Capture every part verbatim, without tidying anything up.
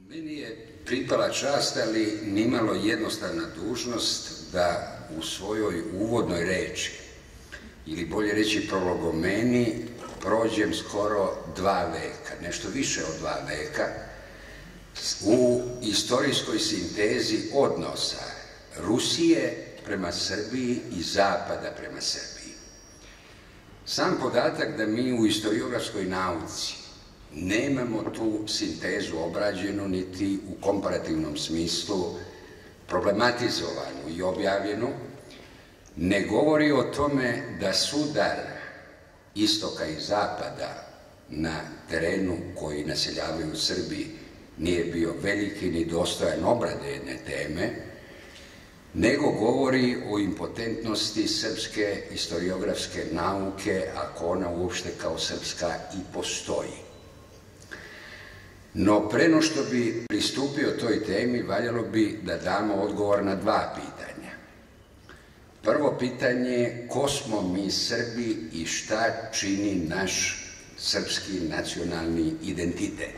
Meni je pripala čast, ali nimalo jednostavna dužnost da u svojoj uvodnoj reči, ili bolje reći prologomeni, prođem skoro dva veka, nešto više od dva veka, u istorijskoj sintezi odnosa Rusije prema Srbiji i Zapada prema Srbiji. Sam podatak da mi u historiografskoj nauci nemamo tu sintezu obrađenu niti u komparativnom smislu problematizovanu i objavljenu, ne govori o tome da sudar istoka i zapada na terenu koji naseljavaju Srbiji nije bio veliki ni dostojan obrade jedne teme, nego govori o impotentnosti srpske historiografske nauke, ako ona uopšte kao srpska i postoji. No, pre no što bi pristupio toj temi, valjalo bi da damo odgovor na dva pitanja. Prvo pitanje je ko smo mi Srbi i šta čini naš srpski nacionalni identitet.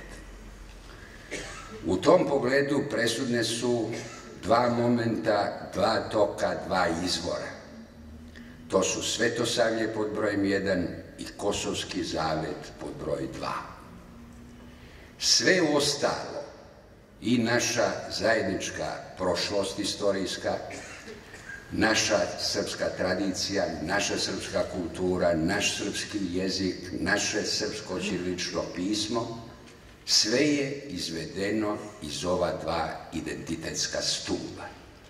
U tom pogledu presudne su dva momenta, dva toka, dva izvora. To su Svetosavlje pod brojem jedan i Kosovski zavet pod broj dva. Sve ostalo, i naša zajednička prošlost istorijska, naša srpska tradicija, naša srpska kultura, naš srpski jezik, naše srpsko ćirilično pismo, sve je izvedeno iz ova dva identitetska stuba.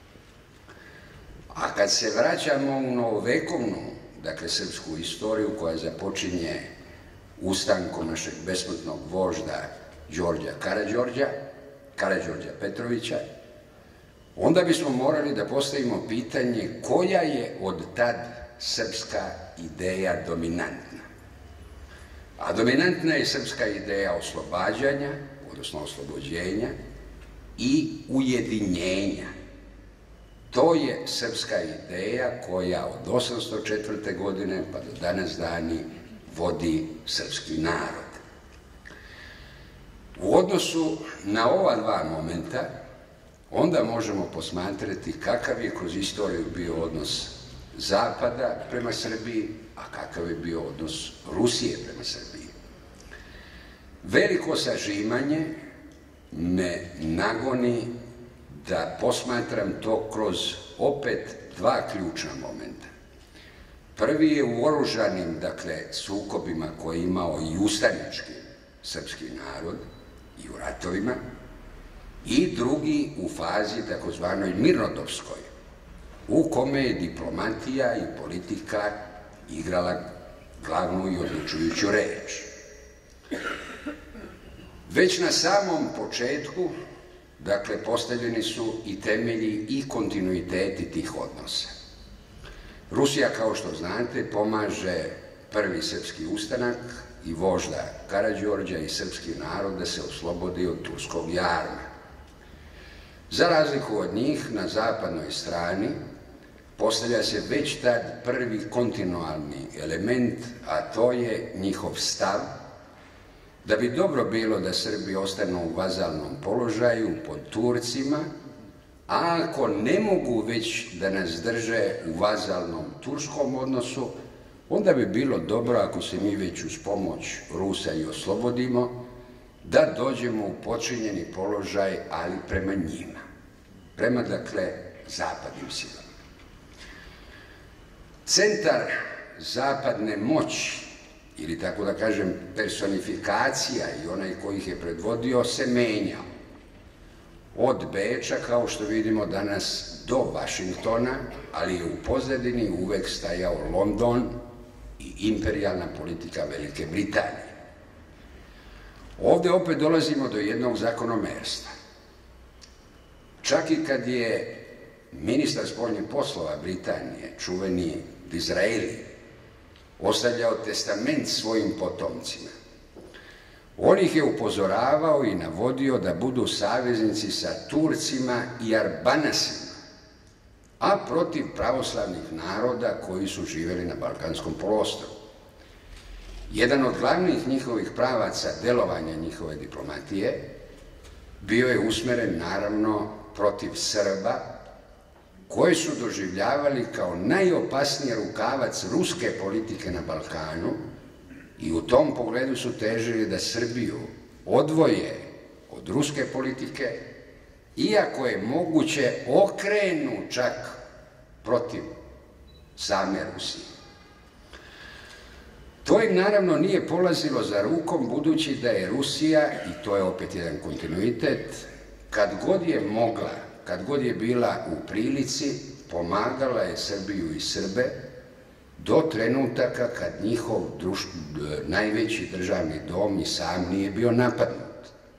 A kad se vraćamo u novovekovnu, dakle srpsku istoriju koja započinje ustankom našeg besmrtnog vožda Đorđa Karađorđa, Karađorđa Petrovića, onda bismo morali da postavimo pitanje koja je od tad srpska ideja dominantna. A dominantna je srpska ideja oslobađanja, odnosno oslobođenja i ujedinjenja. To je srpska ideja koja od osamsto četvrte. godine pa do danas dani vodi srpski narod. U odnosu na ova dva momenta onda možemo posmatrati kakav je kroz istoriju bio odnos Zapada prema Srbiji, a kakav je bio odnos Rusije prema Srbiji. Veliko sažimanje me nagoni da posmatram to kroz opet dva ključna momenta. Prvi je u oružanim, dakle, sukobima koje je imao i ustanički srpski narod i u ratovima, i drugi u fazi takozvanoj mirnodopskoj, u kome je diplomatija i politika igrala glavnu i odlučujuću reč. Već na samom početku, dakle, postavljeni su i temelji i kontinuiteti tih odnosa. Rusija, kao što znate, pomaže prvi srpski ustanak i vožda Karađorđa i srpski narod da se oslobodi od turskog jarma. Za razliku od njih, na zapadnoj strani postavlja se već tad prvi kontinualni element, a to je njihov stav da bi dobro bilo da Srbi ostanu u vazalnom položaju pod Turcima, a ako ne mogu već da nas drže u vazalnom turskom odnosu, onda bi bilo dobro, ako se mi već uz pomoć Rusa i oslobodimo, da dođemo u počinjeni položaj, ali prema njima, prema, dakle, zapadnim silama. Centar zapadne moći, ili tako da kažem personifikacija i onaj koji ih je predvodio, se menjao. Od Beča, kao što vidimo danas, do Vašingtona, ali je u pozadini uvek stajao London i imperijalna politika Velike Britanije. Ovde opet dolazimo do jednog zakonomerstva. Čak i kad je ministar spoljnih poslova Britanije, čuveni Disraeli, ostavljao testament svojim potomcima, on ih je upozoravao i navodio da budu saveznici sa Turcima i Arbanasima, a protiv pravoslavnih naroda koji su živeli na Balkanskom poluostrvu. Jedan od glavnih njihovih pravaca delovanja njihove diplomatije bio je usmeren naravno protiv Srba, koji su doživljavali kao najopasniji rukavac ruske politike na Balkanu i u tom pogledu su težili da Srbiju odvoje od ruske politike, iako je moguće okrenu čak protiv same Rusije. To im naravno nije polazilo za rukom, budući da je Rusija, i to je opet jedan kontinuitet, kad god je mogla, kad god je bila u prilici, pomagala je Srbiju i Srbe do trenutaka kad njihov najveći državni dom i sam nije bio napadnut.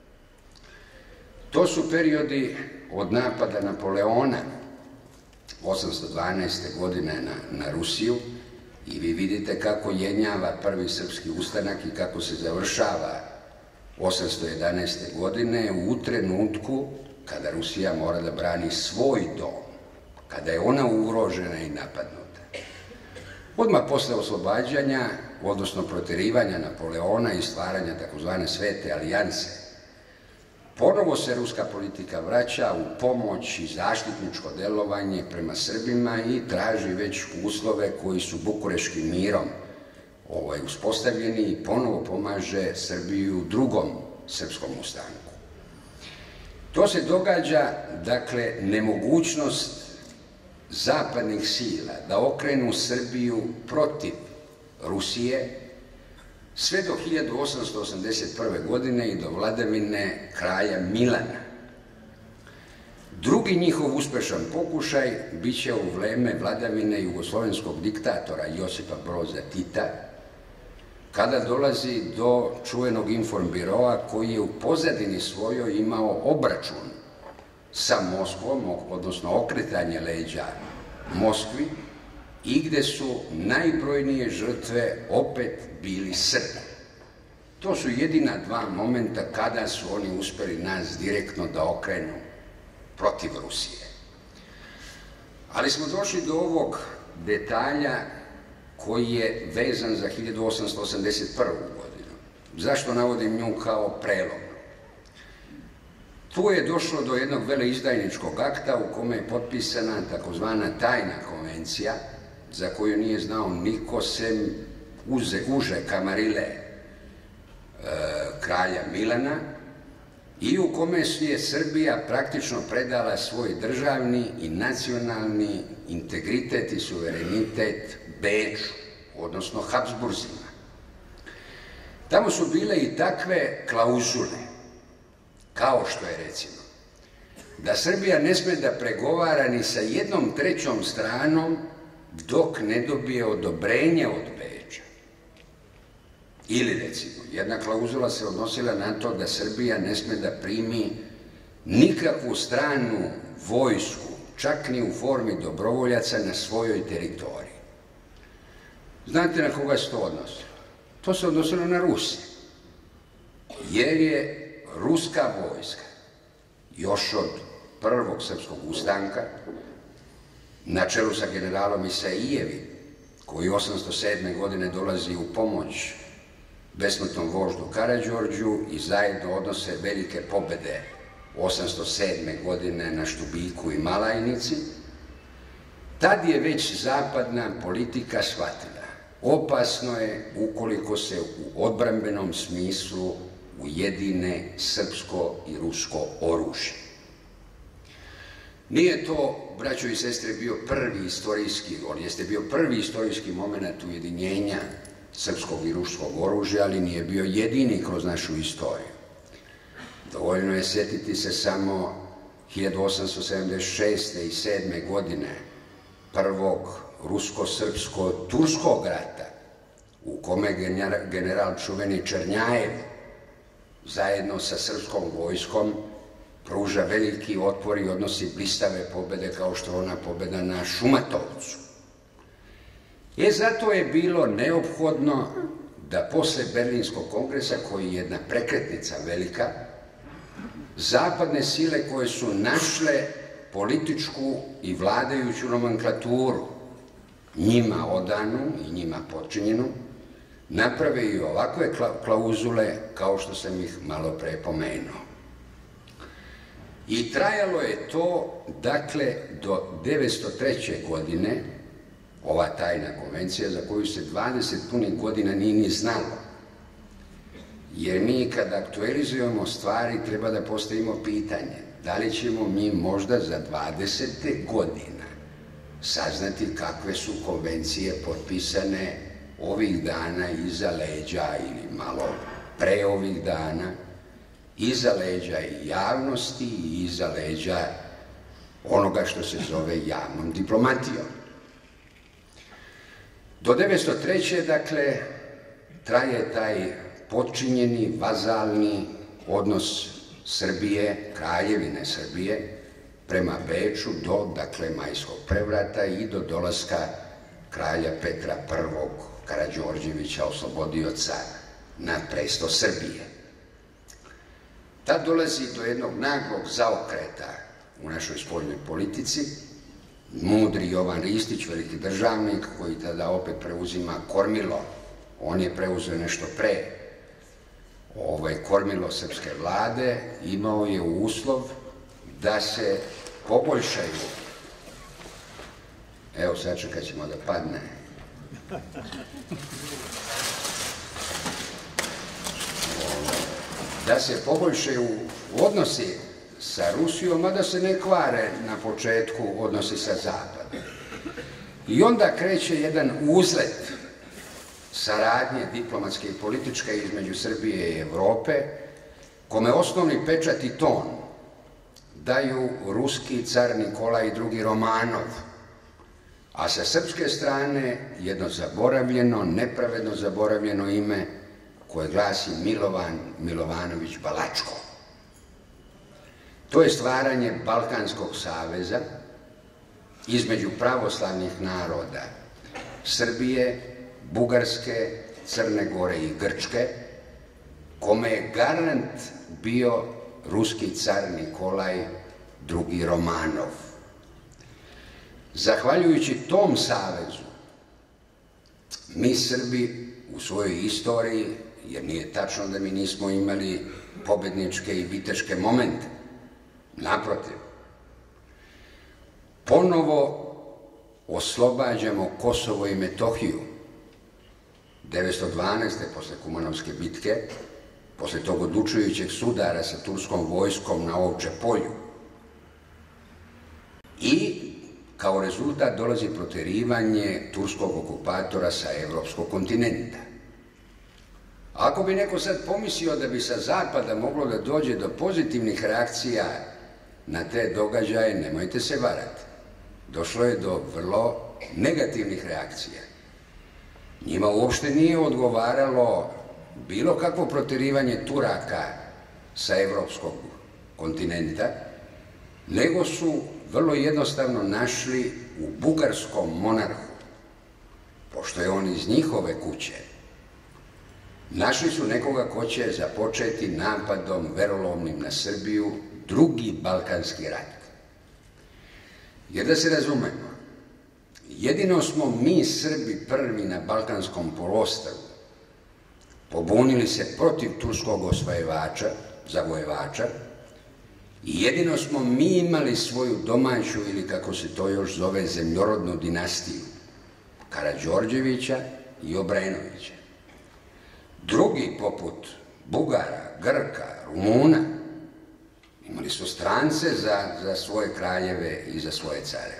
To su periodi od napada Napoleona osamsto dvanaeste. godine na Rusiju i vi vidite kako jenjava prvi srpski ustanak i kako se završava osamsto jedanaeste. godine u trenutku kada Rusija mora da brani svoj dom, kada je ona ugrožena i napadnuta. Odmah posle oslobađanja, odnosno proterivanja Napoleona i stvaranja takozvane Svete alijanse, ponovo se ruska politika vraća u pomoć i zaštitničko delovanje prema Srbima i traži već uslove koji su Bukureškim mirom uspostavljeni i ponovo pomaže Srbiju u drugom srpskom ustanku. To se događa, dakle, nemogućnost zapadnih sila da okrenu Srbiju protiv Rusije sve do hiljadu osamsto osamdeset prve. godine i do vladavine kralja Milana. Drugi njihov uspešan pokušaj biće u vreme vladavine jugoslovenskog diktatora Josipa Broza Tita, kada dolazi do čuvenog informbiroa koji je u pozadini svojoj imao obračun sa Moskvom, odnosno okretanje leđa Moskvi, i gde su najbrojnije žrtve opet bili Srbi. To su jedina dva momenta kada su oni uspeli nas direktno da okrenu protiv Rusije. Ali smo došli do ovog detalja koji je vezan za hiljadu osamsto osamdeset prvu. godinu. Zašto navodim nju kao prelomnu? Tu je došlo do jednog veleizdajničkog akta u kome je potpisana takozvana tajna konvencija, za koju nije znao niko sem uže kamarile kralja Milana, i u kome je Srbija praktično predala svoj državni i nacionalni integritet i suverenitet Beču, odnosno Habsburzima. Tamo su bile i takve klauzule, kao što je recimo da Srbija ne sme da pregovara ni sa jednom trećom stranom dok ne dobije odobrenje od Beča. Ili recimo, jedna klauzula se odnosila na to da Srbija ne sme da primi nikakvu stranu vojsku, čak ni u formi dobrovoljaca, na svojoj teritoriji. Znate na koga se to odnosilo? To se odnosilo na Rusiju, jer je ruska vojska još od prvog srpskog ustanka, na čelu sa generalom Isaijevim, koji osamsto sedme. godine dolazi u pomoć besmrtnom voždu Karađorđu i zajedno odnose velike pobede osamsto sedme. godine na Štubiku i Malajnici, tad je već zapadna politika shvatila opasno je ukoliko se u odbrambenom smislu ujedine srpsko i rusko oružje. Nije to, braćo i sestre, bio prvi istorijski, on jeste bio prvi istorijski moment ujedinjenja srpskog i ruskog oružja, ali nije bio jedini kroz našu istoriju. Dovoljno je sjetiti se samo hiljadu osamsto sedamdeset šeste. i sedme. godine prvog rusko-srpsko-turskog rata, u kome general čuveni Černjajev zajedno sa srpskom vojskom pruža veliki otpor i odnosi blistave pobede, kao što je ona pobeda na Šumatovcu. E, zato je bilo neophodno da posle Berlinskog kongresa, koji je jedna prekretnica velika, zapadne sile koje su našle političku i vladajuću nomenklaturu, njima odanu i njima podčinjenu, naprave i ovakve klauzule kao što sam ih malo pre pomenuo. I trajalo je to, dakle, do devetsto treće godine, ova tajna konvencija za koju se dvadeset punih godina nije ni znalo. Jer mi kad aktualizujemo stvari treba da postavimo pitanje da li ćemo mi možda za dvadeset godina saznati kakve su konvencije potpisane ovih dana iza leđa ili malo pre ovih dana, iza leđa i javnosti i iza leđa onoga što se zove javnom diplomatijom. Do devetsto treće dakle, traje taj potčinjeni, vazalni odnos Srbije, kraljevine Srbije, prema Beču do, dakle, Majskog prevrata i do dolaska kralja Petra Prvog Karađorđevića, oslobodioca, na presto Srbije. Tad dolazi do jednog naglog zaokreta u našoj spoljnoj politici. Mudri Jovan Ristić, veliki državnik, koji tada opet preuzima kormilo, on je preuzeo nešto pre ovaj kormilo srpske vlade, imao je uslov da se poboljšaju. Evo, sačekat ćemo da padne. Da se poboljšaju odnosi sa Rusijom, a da se ne kvare na početku odnosi sa Zapadom. I onda kreće jedan uzlet saradnje diplomatske i političke između Srbije i Evrope, kome osnovni pečat i ton daju ruski car Nikolaj drugi Romanov, a sa srpske strane jedno zaboravljeno, nepravedno zaboravljeno ime koje glasi Milovan Milovanović Balačko. To je stvaranje Balkanskog saveza između pravoslavnih naroda Srbije, Bugarske, Crne Gore i Grčke, kome je garant bio ruski car Nikolaj drugi Romanov. Zahvaljujući tom savezu, mi Srbi u svojoj istoriji, jer nije tačno da mi nismo imali pobedničke i viteške momente, naprotiv, ponovo oslobađamo Kosovo i Metohiju. devetsto dvanaeste. posle Kumanovske bitke, posle tog odlučujućeg sudara sa turskom vojskom na Ovče polju. I kao rezultat dolazi proterivanje turskog okupatora sa evropskog kontinenta. Ako bi neko sad pomislio da bi sa zapada moglo da dođe do pozitivnih reakcija na te događaje, nemojte se varati. Došlo je do vrlo negativnih reakcija. Njima uopšte nije odgovaralo bilo kakvo proterivanje Turaka sa evropskog kontinenta, nego su vrlo jednostavno našli u bugarskom monarhu, pošto je on iz njihove kuće, našli su nekoga ko će započeti napadom verolomnim na Srbiju drugi Balkanski rat. Jer da se razumemo, jedino smo mi Srbi prvi na Balkanskom poluostrvu pobunili se protiv turskog osvajivača, zavojevača, i jedino smo mi imali svoju domaću, ili kako se to još zove, zemljorodnu dinastiju Karađorđevića i Obrenovića. Drugi, poput Bugara, Grka, Rumuna, imali su strance za svoje kraljeve i za svoje care.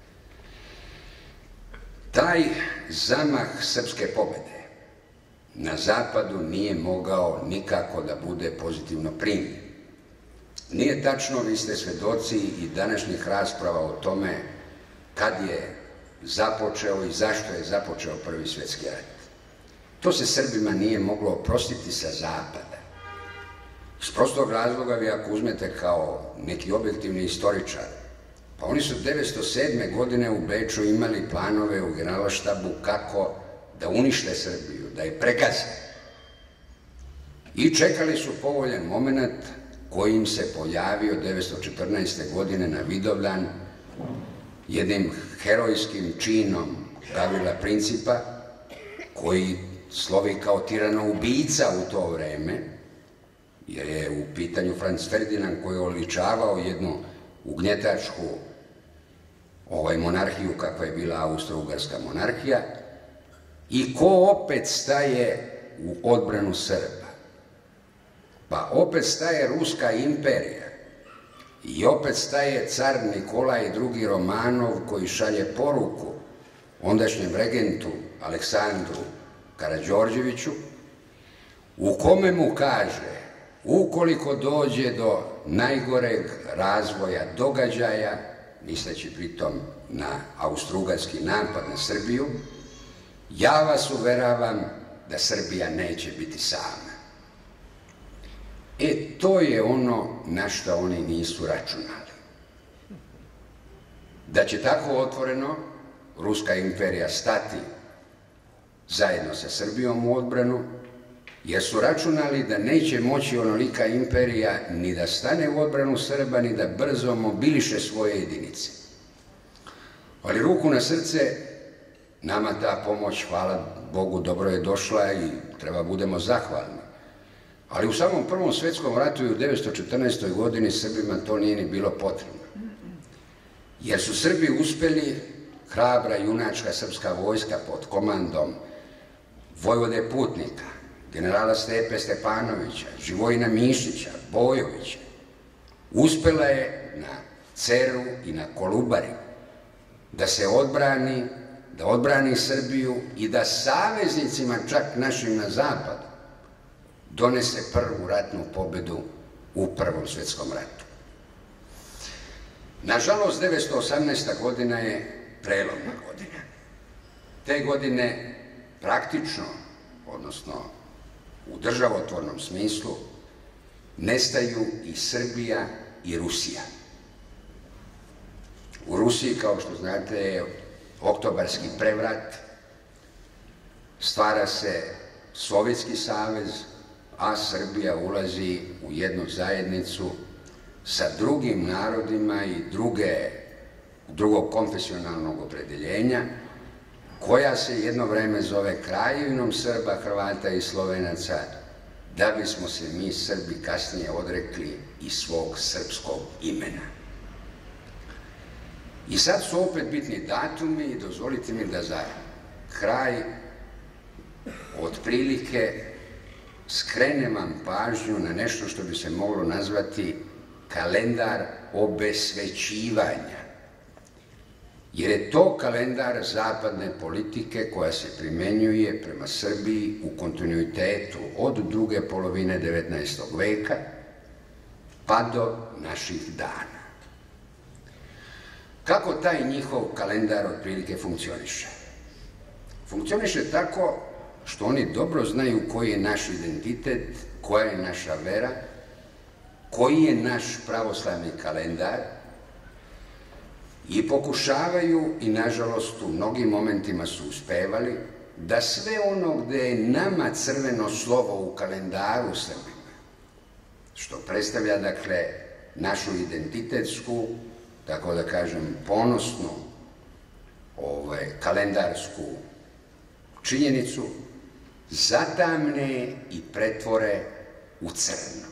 Taj zamah srpske pobede na zapadu nije mogao nikako da bude pozitivno primljen. Nije tačno, vi ste svedoci i današnjih rasprava o tome kad je započeo i zašto je započeo Prvi svjetski rat. To se Srbima nije moglo oprostiti sa zapada. Iz prostog razloga, vi ako uzmete kao neki objektivni istoričar, pa oni su devetsto sedme. godine u Beču imali planove u generalštabu kako da unište Srbiju, da je prekaze. I čekali su povoljan moment koji im se pojavio devetsto četrnaeste. godine na Vidovdan jednim herojskim činom Gavila Principa, koji slovi kao tirano ubica u to vreme, jer je u pitanju Franc Ferdinand koji je oličavao jednu ugnjetačku ovaj, monarhiju kakva je bila Austro-Ugarska monarhija, i ko opet staje u odbranu Srba? Pa opet staje Ruska imperija i opet staje car Nikolaj drugi Romanov koji šalje poruku ondašnjem regentu Aleksandru Karađorđeviću, u kome mu kaže, ukoliko dođe do najgoreg razvoja događaja, misleći pritom na austrougarski napad na Srbiju, ja vas uveravam da Srbija neće biti sama. E, to je ono na što oni nisu računali. Da će tako otvoreno Ruska imperija stati zajedno sa Srbijom u odbranu, jer su računali da neće moći onolika imperija ni da stane u odbranu Srba, ni da brzo mobiliše svoje jedinice. Ali ruku na srce, nama ta pomoć, hvala Bogu, dobro je došla i treba budemo zahvalni. Ali u samom Prvom svjetskom ratu i u devetsto četrnaestoj godini Srbima to nije ni bilo potrebno. Jer su Srbi uspjeli, hrabra junačka srpska vojska pod komandom vojvode Putnika, generala Stepe Stepanovića, Živojina Mišića, Bojovića, uspjela je na Ceru i na Kolubari da se odbrani, da odbrani Srbiju i da saveznicima, čak našim na zapadu, donese prvu ratnu pobedu u Prvom svjetskom ratu. Nažalost, devetsto osamnaesta godina je prelomna godina. Te godine praktično, odnosno u državotvornom smislu, nestaju i Srbija i Rusija. U Rusiji, kao što znate, je oktobarski prevrat, stvara se Sovjetski savez, a Srbija ulazi u jednu zajednicu sa drugim narodima i druge, drugog konfesionalnog opredeljenja, koja se jedno vreme zove Kraljevinom Srba, Hrvata i Slovenaca, da bismo se mi Srbi kasnije odrekli i svog srpskog imena. I sad su opet bitni datumi i dozvolite mi da za kraj otprilike skrenem vam pažnju na nešto što bi se moglo nazvati kalendar obesvećivanja. Jer je to kalendar zapadne politike koja se primenjuje prema Srbiji u kontinuitetu od druge polovine devetnaestog veka pa do naših dana. Kako taj njihov kalendar otprilike funkcioniše? Funkcioniše tako što oni dobro znaju koji je naš identitet, koja je naša vera, koji je naš pravoslavni kalendar i pokušavaju, i nažalost u mnogim momentima su uspevali, da sve ono gde je nama crveno slovo u kalendaru Srbima, što predstavlja, dakle, našu identitetsku, tako da kažem, ponosnu kalendarsku činjenicu, zatamne i pretvore u crno.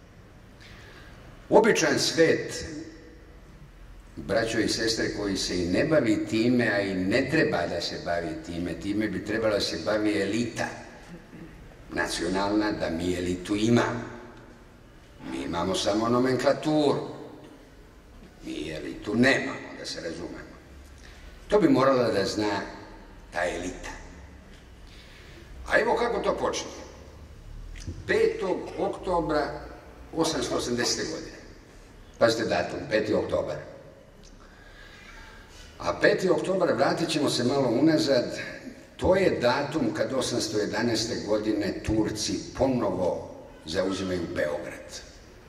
Običan svet, braćo i sestre, koji se i ne bavi time, a i ne treba da se bavi time, time bi trebala da se bavi elita nacionalna, da mi elitu imamo. Mi imamo samo nomenklaturu, mi elitu nemamo, da se razumemo. To bi morala da zna ta elita. A evo kako to počne. petog oktobra osamsto osamdesete godine. Pazite datum, peti oktobar. A peti oktobar, vratit ćemo se malo unazad, to je datum kad osamsto jedanaeste godine Turci ponovo zauzimaju Beograd.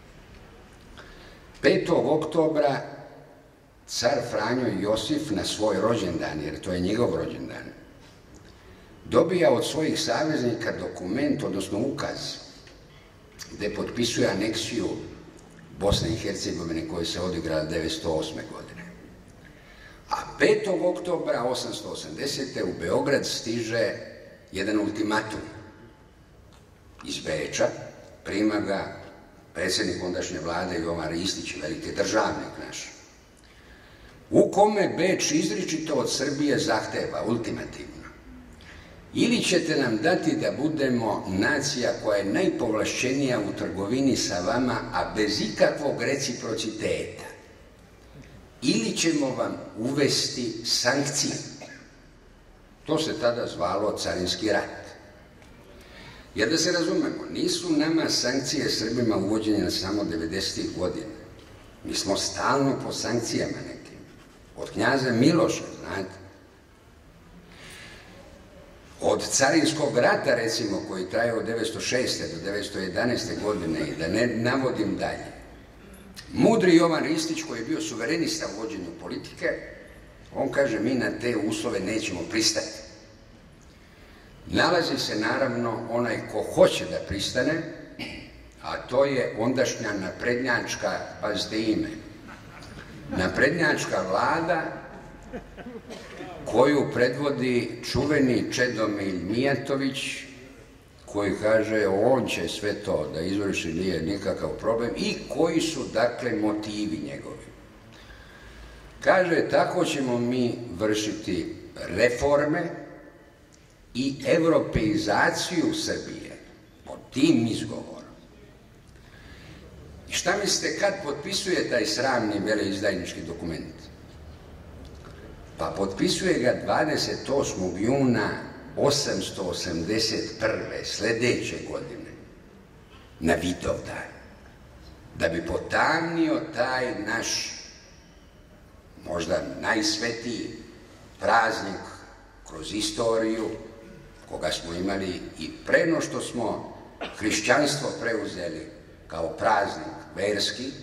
petog oktobra car Franjo Josif na svoj rođendan, jer to je njegov rođendan, dobija od svojih saveznika dokument, odnosno ukaz, gde potpisuje aneksiju Bosne i Hercegovine koja se odigrala devetsto osme godine. A petog oktobra osamsto osamdesete u Beograd stiže jedan ultimatum iz Beča, prima ga predsjednik ondašnje vlade Jovan Ristić, veliki državnik naš, u kome Beč izričito od Srbije zahteva ultimativno: ili ćete nam dati da budemo nacija koja je najpovlašćenija u trgovini sa vama, a bez ikakvog reciprociteta, ili ćemo vam uvesti sankcije. To se tada zvalo carinski rat. Jer da se razumemo, nisu nama sankcije Srbima uvođenje samo devedesetih godina. Mi smo stalno po sankcijama nekim. Od knjaza Miloša, znate. Od carinskog rata, recimo, koji traje od devetsto šeste do devetsto jedanaeste godine, i da ne navodim dalje. Mudri Jovan Ristić, koji je bio suverenista u vođenju politike, on kaže: mi na te uslove nećemo pristati. Nalazi se naravno onaj ko hoće da pristane, a to je ondašnja naprednjačka, pazite ime, naprednjačka vlada koju predvodi čuveni Čedomir Mijatović, koji kaže on će sve to da izvrši, nije nikakav problem, i koji su dakle motivi njegovi. Kaže: tako ćemo mi vršiti reforme i evropeizaciju Srbije pod tim izgovorom. I šta mislite kad potpisuje taj sramni veleizdajnički dokument? Pa potpisuje ga dvadeset osmog juna osamsto osamdeset prve sledeće godine, na Vidovdan, da bi potamnio taj naš možda najsvetiji praznik kroz istoriju, koga smo imali i pre no što smo hrišćanstvo preuzeli kao praznik verski.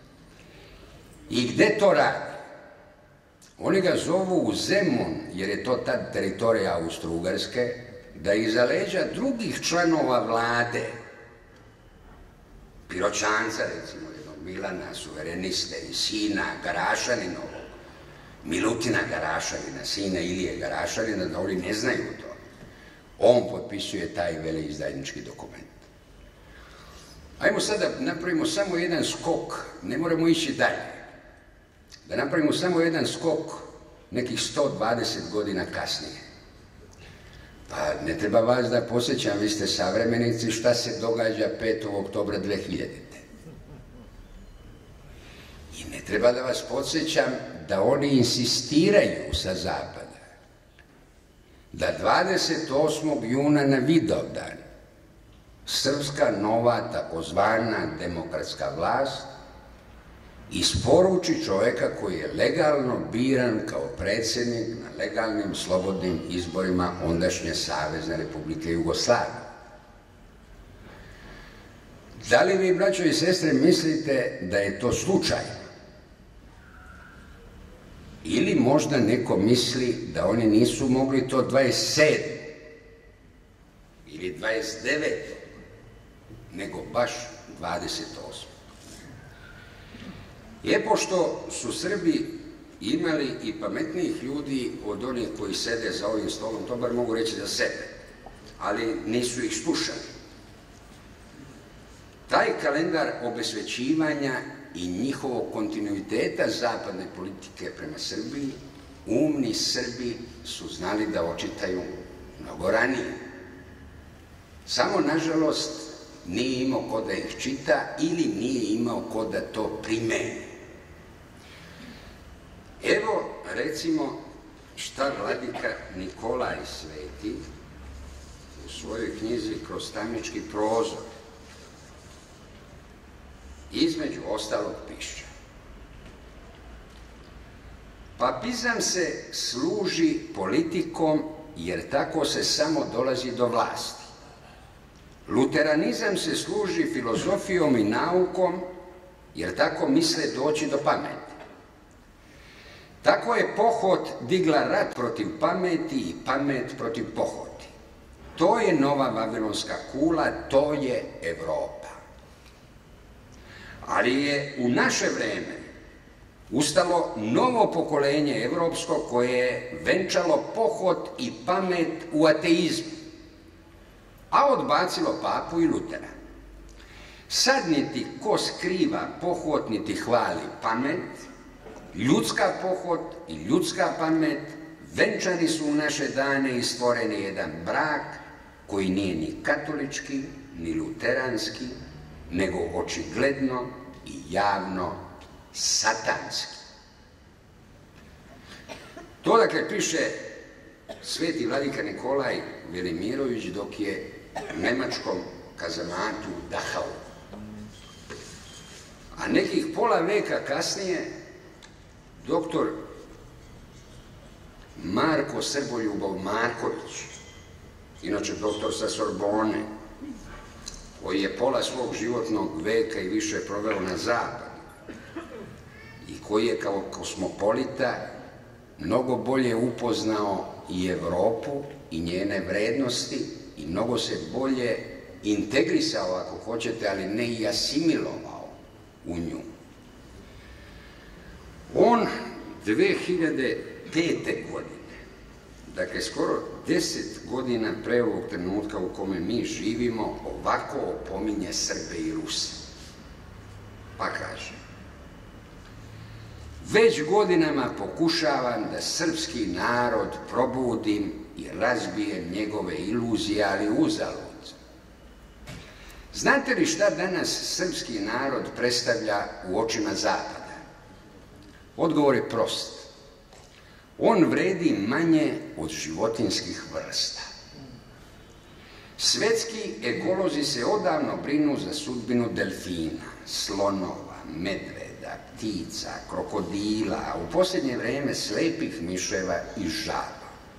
I gde to radi? Oni ga zovu u Zemun, jer je to tad teritorija Austro-Ugarske, da iza leđa drugih članova vlade, Piroćanca, recimo, jednog Milana, suvereniste, i sina Garašaninovog, Milutina Garašanina, sina Ilije Garašanina, da oni ne znaju to. On potpisuje taj veleizdajnički dokument. Ajmo sada napravimo samo jedan skok, ne moramo ići dalje, da napravimo samo jedan skok nekih sto dvadeset godina kasnije. Pa ne treba vas da posjećam, vi ste savremenici, šta se događa petog oktobra dve hiljadite. I ne treba da vas podsjećam da oni insistiraju sa zapada da dvadeset osmog juna na Vidovdan srpska nova takozvana demokratska vlast isporuči čoveka koji je legalno biran kao predsjednik na legalnim slobodnim izborima ondašnje Savezne Republike Jugoslavije. Da li vi, braćo i sestre, mislite da je to slučajno? Ili možda neko misli da oni nisu mogli to dvadeset sedme ili dvadeset devete nego baš dvadeset osme Je pošto su Srbi imali i pametnijih ljudi od onih koji sede za ovim stolom, to bar mogu reći za sebe, ali nisu ih slušali. Taj kalendar obesvećivanja i njihovog kontinuiteta zapadne politike prema Srbiji, umni Srbi su znali da očitaju mnogo ranije. Samo, nažalost, nije imao ko da ih čita ili nije imao ko da to primeni. Evo, recimo, šta vladika Nikolaj Sveti u svojoj knjizi Kroz tamnički prozor između ostalog piše: papizam se služi politikom jer tako se samo dolazi do vlasti. Luteranizam se služi filozofijom i naukom jer tako misle doći do pameti. Tako je pohod digla rat protiv pameti i pamet protiv pohoti. To je nova vavilonska kula, to je Evropa. Ali je u naše vreme ustalo novo pokolenje evropsko koje je venčalo pohod i pamet u ateizmu, a odbacilo papu i Lutera. Sad niti ko skriva pohod, niti hvali pamet, ljudska pohod i ljudska pamet venčani su u naše dane i stvoren je jedan brak koji nije ni katolički, ni luteranski, nego očigledno i javno satanski. To dakle piše sveti vladika Nikolaj Velimirović dok je u nemačkom kazamatu Dachau. A nekih pola veka kasnije doktor Marko Srboljubov Marković, inače doktor sa Sorbone, koji je pola svog životnog veka i više proveo na zapadu i koji je kao kosmopolita mnogo bolje upoznao i Evropu i njene vrednosti i mnogo se bolje integrisao, ako hoćete, ali ne i asimilovao u nju. On dve hiljade pete. godine, dakle skoro deset godina pre ovog trenutka u kome mi živimo, ovako opominje Srbe i Ruse. Pa kaže: već godinama pokušavam da srpski narod probudim i razbijem njegove iluzije, ali uzalud. Znate li šta danas srpski narod predstavlja u očima Zapada? Odgovor je prost. On vredi manje od životinskih vrsta. Svetski ekolozi se odavno brinu za sudbinu delfina, slonova, medveda, ptica, krokodila, a u posljednje vreme slepih miševa i žaba.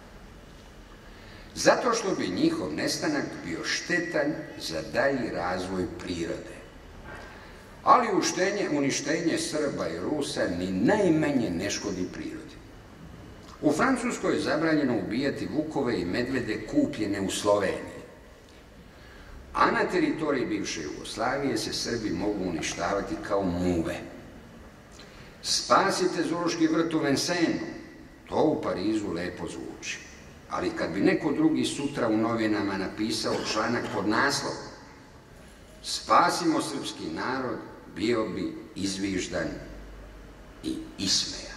Zato što bi njihov nestanak bio štetan za dalji razvoj prirode. Ali uništenje Srba i Rusa ni najmanje ne škodi prirodi. U Francuskoj je zabranjeno ubijati vukove i medvede kupljene u Sloveniji. A na teritoriji bivše Jugoslavije se Srbi mogu uništavati kao muve. Spasite zoološki vrt u Vincennu, to u Parizu lepo zvuči. Ali kad bi neko drugi sutra u novinama napisao članak pod naslovom "Spasimo srpski narod", bio bi izviždan i ismejan.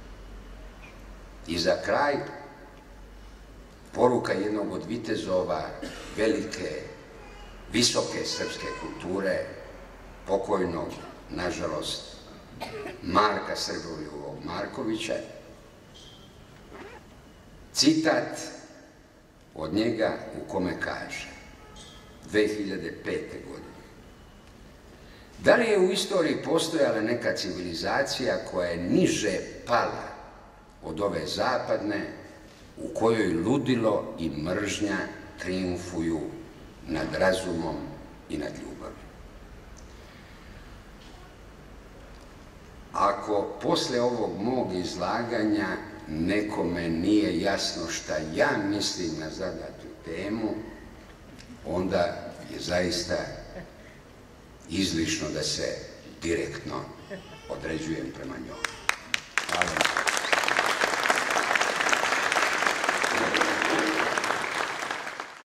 I za kraj, poruka jednog od vitezova velike, visoke srpske kulture, pokojnog, nažalost, Marka Srboljubovog Markovića, citat od njega u kome kaže dve hiljade pete. godine: da li je u istoriji postojala neka civilizacija koja je niže pala od ove zapadne, u kojoj ludilo i mržnja trijumfuju nad razumom i nad ljubavlju? Ako posle ovog mog izlaganja nekome nije jasno šta ja mislim na zadatu temu, onda je zaista izlišno da se direktno određujem prema njoj. Hvala.